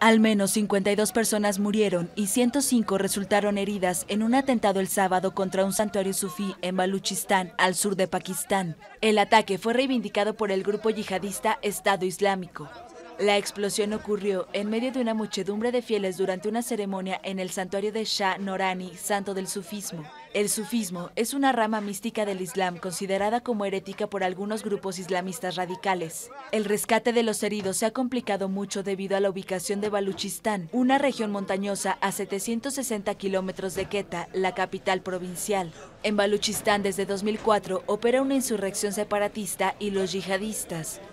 Al menos 52 personas murieron y 105 resultaron heridas en un atentado el sábado contra un santuario sufí en Baluchistán, al sur de Pakistán. El ataque fue reivindicado por el grupo yihadista Estado Islámico. La explosión ocurrió en medio de una muchedumbre de fieles durante una ceremonia en el santuario de Shah Norani, santo del sufismo. El sufismo es una rama mística del Islam considerada como herética por algunos grupos islamistas radicales. El rescate de los heridos se ha complicado mucho debido a la ubicación de Baluchistán, una región montañosa a 760 kilómetros de Quetta, la capital provincial. En Baluchistán desde 2004 opera una insurrección separatista y los yihadistas